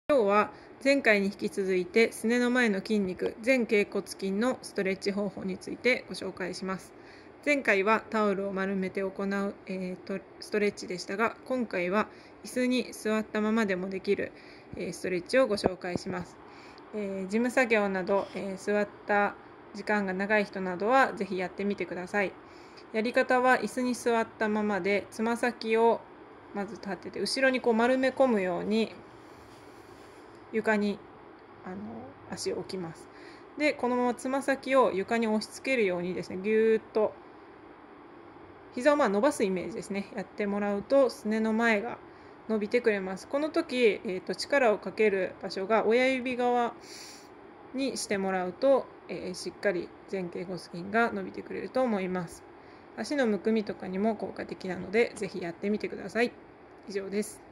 今日は前回に引き続いてすねの前の筋肉前脛骨筋のストレッチ方法についてご紹介します。前回はタオルを丸めて行う、ストレッチでしたが、今回は椅子に座ったままでもできる、ストレッチをご紹介します。事務作業など、座った時間が長い人などはぜひやってみてください。やり方は椅子に座ったままでつま先をまず立てて後ろに丸め込むように床に足を置きます。でこのままつま先を床に押し付けるようにですね、ぎゅーっと膝を伸ばすイメージですね、やってもらうとすねの前が伸びてくれます。この時、力をかける場所が親指側にしてもらうと、しっかり前脛骨筋が伸びてくれると思います。足のむくみとかにも効果的なのでぜひやってみてください。以上です。